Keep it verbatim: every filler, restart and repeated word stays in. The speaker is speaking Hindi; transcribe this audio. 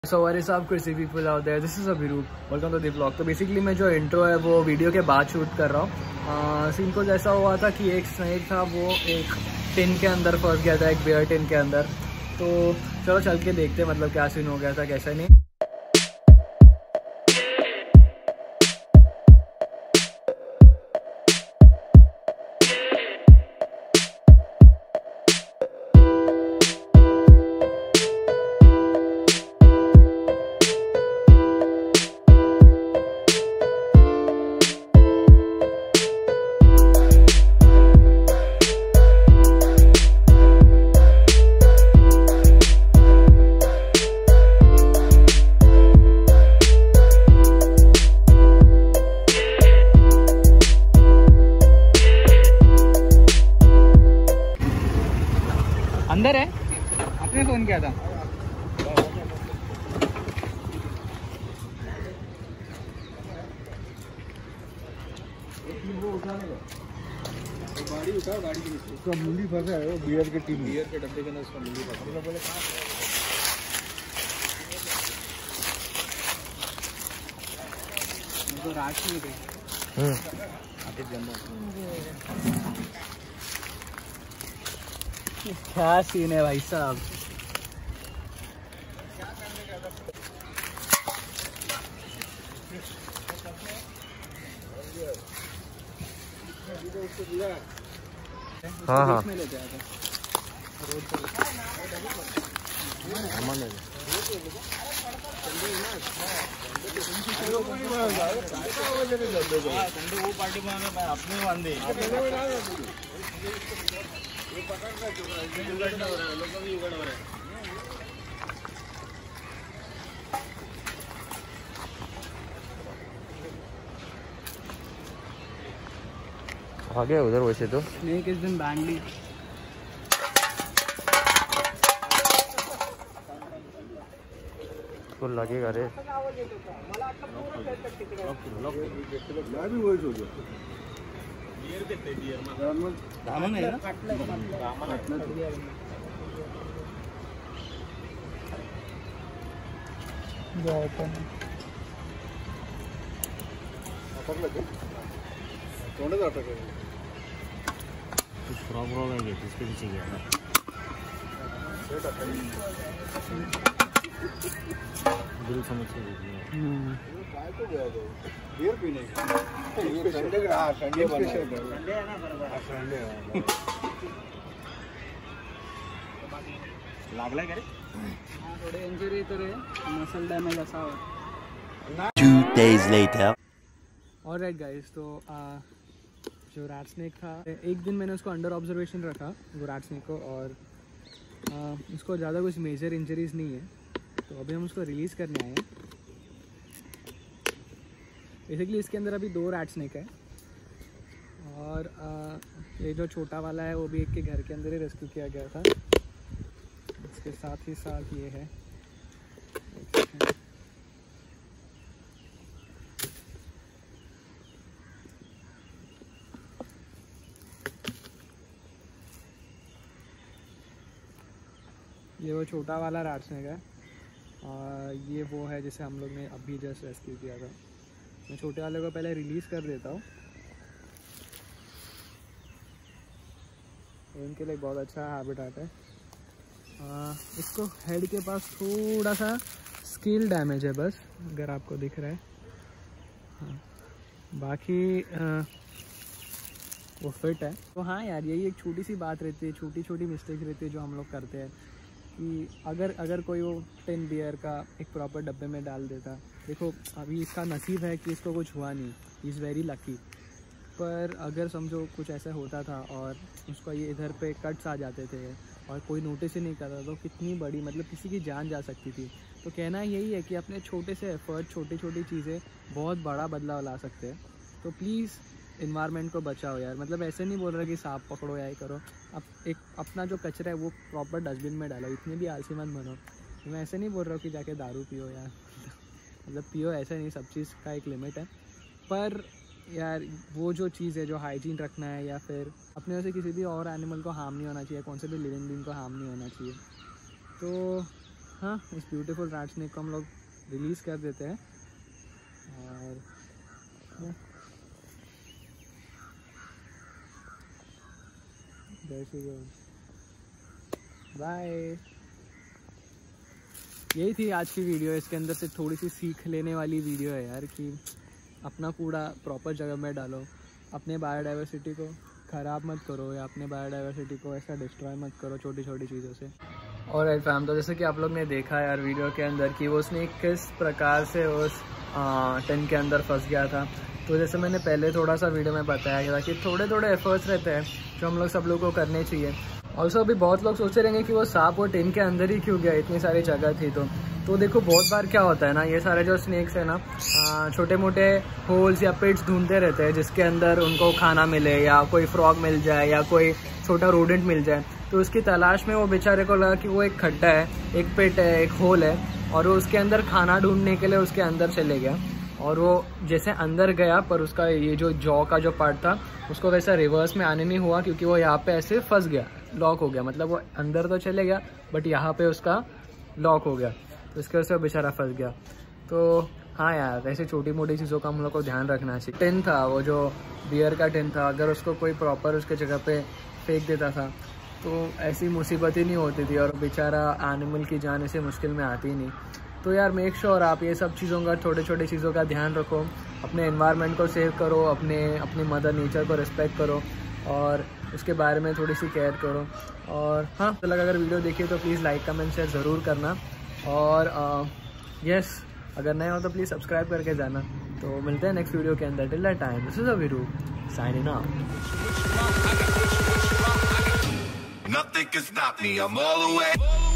So what is up crazy people out there, this is Abhirup, welcome to the vlog। तो बेसिकली मैं जो इंट्रो है वो वीडियो के बाद शूट कर रहा हूँ। सीन को जैसा हुआ था कि एक स्नेक था वो एक टिन के अंदर फंस गया था, एक बियर टिन के अंदर। तो चलो चल के देखते मतलब क्या सीन हो गया था कैसा नहीं। अंदर है, आपने फोन किया था। गाड़ी उठाओ, गाड़ी के नीचे उसका मुंडी फंसा है, वो बियर के टीम बियर के डब्बे के अंदर उसका मुंडी फंसा है। बोले तो रात में गए हम्म आते जंदर क्या सीन है भाई साहब। हाँ हाँ वो पार्टी में अपने बांधे ये पकड़ का उगड़ हो रहा है, लोगों भी उगड़ हो रहा है। आ गया उधर वैसे तो स्नेक इज बीन बैंडली। तो लगेगा रे मैं भी वही सोच दामन है ना कुछ प्रॉब्लम है इसके पीछे गया ना दिल समझ के बियर पीने संडे का संडे संडे है ना संडे लागलाय का रे हां थोडे इंजरी तर आहे मसल डॅमेज असा two days later। Alright guys, तो आ, जो रैट स्नेक था एक दिन मैंने उसको अंडर ऑब्जर्वेशन रखा वो रैट स्नेक को, और आ, उसको ज़्यादा कुछ मेजर इंजरीज नहीं है। तो अभी हम उसको रिलीज़ करने आए हैं। बेसिकली इसके अंदर अभी दो रैट स्नेक है, और आ, ये जो छोटा वाला है वो भी एक के घर के अंदर ही रेस्क्यू किया गया था। इसके साथ ही साथ ये है, ये वो छोटा वाला रैट स्नेक है, और ये वो है जिसे हम लोग ने अभी जस्ट रेस्क्यू किया था। मैं छोटे वाले को पहले रिलीज़ कर देता हूँ, इनके लिए बहुत अच्छा हैबिटेट है। आ, इसको हेड के पास थोड़ा सा स्किल डैमेज है बस, अगर आपको दिख रहा है। हाँ, बाकी आ, वो फिट है। तो हाँ यार, यही एक छोटी सी बात रहती है, छोटी छोटी मिस्टेक रहती है जो हम लोग करते हैं कि अगर अगर कोई वो टेन बियर का एक प्रॉपर डब्बे में डाल देता। देखो अभी इसका नसीब है कि इसको कुछ हुआ नहीं, ही इज़ वेरी लकी। पर अगर समझो कुछ ऐसा होता था और उसको ये इधर पे कट्स आ जाते थे और कोई नोटिस ही नहीं करता, तो कितनी बड़ी मतलब किसी की जान जा सकती थी। तो कहना यही है कि अपने छोटे से एफर्ट, छोटी छोटी चीज़ें बहुत बड़ा बदलाव ला सकते हैं। तो प्लीज़ इन्वायरमेंट को बचाओ यार। मतलब ऐसे नहीं बोल रहा कि सांप पकड़ो या ही करो, अब एक अपना जो कचरा है वो प्रॉपर डस्टबिन में डालो, इतने भी आलसी मत बनो। मैं ऐसे नहीं बोल रहा हूँ कि जाके दारू पियो यार मतलब पियो, ऐसा नहीं, सब चीज़ का एक लिमिट है। पर यार वो जो चीज़ है जो हाइजीन रखना है, या फिर अपने वजह से किसी भी और एनिमल को हार्म नहीं होना चाहिए, कौन से भी लिविंग बीइंग को हार्म नहीं होना चाहिए। तो हाँ, इस ब्यूटीफुल रैट स्नेक को हम लोग रिलीज़ कर देते हैं। और बाय। यही थी आज की वीडियो। इसके अंदर से थोड़ी सी सीख लेने वाली वीडियो है यार, कि अपना कूड़ा प्रॉपर जगह में डालो, अपने बायोडाइवर्सिटी को ख़राब मत करो, या अपने बायोडाइवर्सिटी को ऐसा डिस्ट्रॉय मत करो छोटी छोटी चीज़ों से। और राइट फैम, तो जैसे कि आप लोग ने देखा यार वीडियो के अंदर कि वो स्नेक किस प्रकार से उस टेन के अंदर फंस गया था। तो जैसे मैंने पहले थोड़ा सा वीडियो में बताया था कि थोड़े थोड़े एफर्ट्स रहते हैं जो हम लोग सब लोग को करने चाहिए। ऑल्सो अभी बहुत लोग सोचते रहेंगे कि वो सांप वो टेन के अंदर ही क्यों गया, इतनी सारी जगह थी। तो तो देखो बहुत बार क्या होता है ना, ये सारे जो स्नेक्स है ना छोटे मोटे होल्स या पिट्स ढूंढते रहते हैं जिसके अंदर उनको खाना मिले, या कोई फ्रॉग मिल जाए, या कोई छोटा रोडेंट मिल जाए। तो उसकी तलाश में वो बेचारे को लगा कि वो एक खड्डा है, एक पिट है, एक होल है, और वो उसके अंदर खाना ढूंढने के लिए उसके अंदर चले गया। और वो जैसे अंदर गया, पर उसका ये जो जॉ का जो पार्ट था उसको वैसा रिवर्स में आने नहीं हुआ, क्योंकि वो यहाँ पे ऐसे फंस गया, लॉक हो गया। मतलब वो अंदर तो चले गया बट यहाँ पे उसका लॉक हो गया, तो इसके वजह से वो बेचारा फंस गया। तो हाँ यार, ऐसे छोटी मोटी चीज़ों का हम लोग को ध्यान रखना चाहिए। टिन था वो जो बियर का टिन था, अगर उसको कोई प्रॉपर उसके जगह पे फेंक देता था तो ऐसी मुसीबत ही नहीं होती थी, और बेचारा एनिमल की जान ऐसे मुश्किल में आती ही नहीं। तो यार मेक श्योर आप ये सब चीज़ों का, छोटे छोटे चीज़ों का ध्यान रखो, अपने एनवायरनमेंट को सेव करो, अपने अपनी मदर नेचर को रिस्पेक्ट करो, और उसके बारे में थोड़ी सी केयर करो। और हाँ, तो लगा अगर वीडियो देखिए तो प्लीज़ लाइक कमेंट शेयर ज़रूर करना। और यस, अगर नए हो तो प्लीज़ सब्सक्राइब करके जाना। तो मिलते हैं नेक्स्ट वीडियो के अंदर। Till that time, this is Aviru signing out. Nothing can stop me, I'm all the way.